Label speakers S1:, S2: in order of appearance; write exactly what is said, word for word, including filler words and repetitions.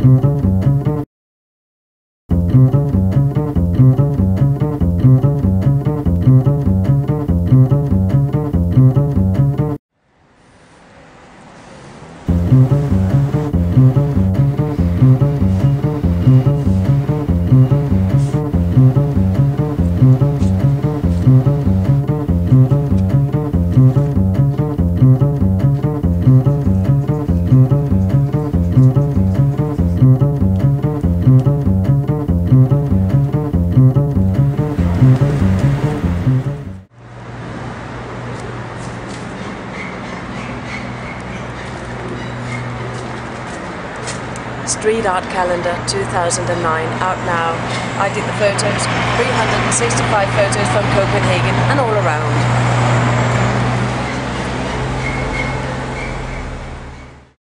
S1: Street Art Calendar two thousand nine, out now. I did the photos, three hundred sixty-five photos from Copenhagen and all around.